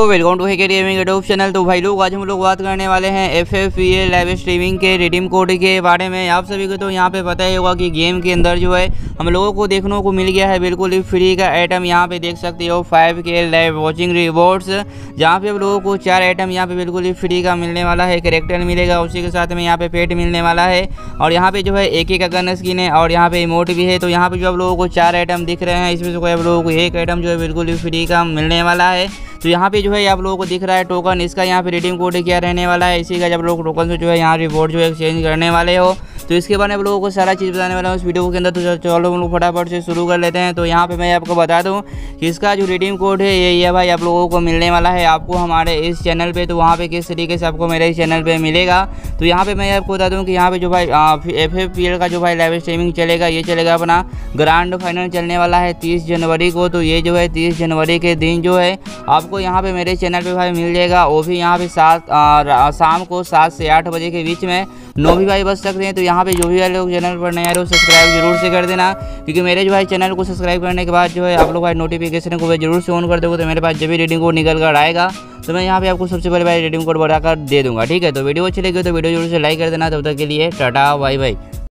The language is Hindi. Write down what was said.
Welcome to Hacker Gaming YouTube channel. तो भाई लोग आज हम लोग बात करने वाले हैं FFPL लाइव स्ट्रीमिंग के रिडीम कोड के बारे में। आप सभी को तो यहाँ पे पता ही होगा कि गेम के अंदर जो है हम लोगों को देखने को मिल गया है बिल्कुल ही फ्री का आइटम। यहाँ पे देख सकते हो 5K लाइव वॉचिंग रिवॉर्ड्स, जहाँ पे आप लोगों को 4 आइटम यहाँ पे बिल्कुल ही फ्री का मिलने वाला है। कैरेक्टर मिलेगा, उसी के साथ में यहाँ पे पेट मिलने वाला है और यहाँ पे जो है एक का गन स्किन है और यहाँ पे इमोट भी है। तो यहाँ पे जो आप लोगों को 4 आइटम दिख रहे हैं, इसमें से कोई आप लोगों को एक आइटम जो है बिल्कुल ही फ्री का मिलने वाला है। तो यहाँ पे जो है आप लोगों को दिख रहा है टोकन, इसका यहाँ पे रिडीम कोड क्या रहने वाला है। इसी का जब लोग टोकन से जो है यहाँ रिवॉर्ड जो है एक्सचेंज करने वाले हो, तो इसके बारे में आप लोगों को सारा चीज़ बताने वाला हूँ इस वीडियो के अंदर। तो चलो हम लोग फटाफट से शुरू कर लेते हैं। तो यहाँ पे मैं आपको बता दूँ कि इसका जो रिडीम कोड है ये भाई आप लोगों को मिलने वाला है आपको हमारे इस चैनल पे। तो वहाँ पे किस तरीके से आपको मेरे इस चैनल पे मिलेगा, तो यहाँ पे मैं आपको बता दूँ कि यहाँ पे जो भाई FFPL का जो भाई लाइव स्ट्रीमिंग चलेगा, ये चलेगा अपना ग्रैंड फाइनल चलने वाला है 30 जनवरी को। तो ये जो है 30 जनवरी के दिन जो है आपको यहाँ पे मेरे चैनल पे भाई मिल जाएगा। वो भी यहाँ पे शाम को 7 से 8 बजे के बीच में 9 भी भाई बच सकते हैं। तो यहाँ पे जो भी लोग चैनल पर नए आ रहे हो सब्सक्राइब जरूर से कर देना, क्योंकि मेरे जो भाई चैनल को सब्सक्राइब करने के बाद जो है आप लोग भाई नोटिफिकेशन को जरूर से ऑन कर दोगे। तो मेरे पास जब भी रेटिंग कोड निकल कर आएगा तो मैं यहाँ पे आपको सबसे पहले भाई रेटिंग कोड बढ़ाकर दे दूँगा। ठीक है, तो वीडियो अच्छी लगी तो वीडियो जरूर से लाइक कर देना। तब तक के लिए टाटा बाय बाय।